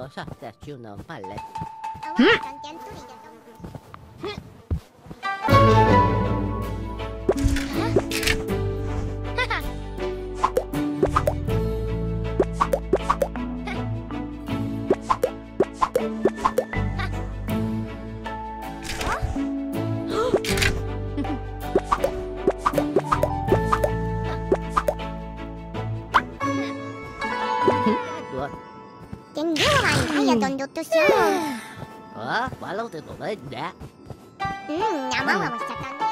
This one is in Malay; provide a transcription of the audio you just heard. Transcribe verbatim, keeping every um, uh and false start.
cosa darci una palle. Tinduhan kaya tundot to siya. Ah, walau itu beda. Hmm, nama wawas catan.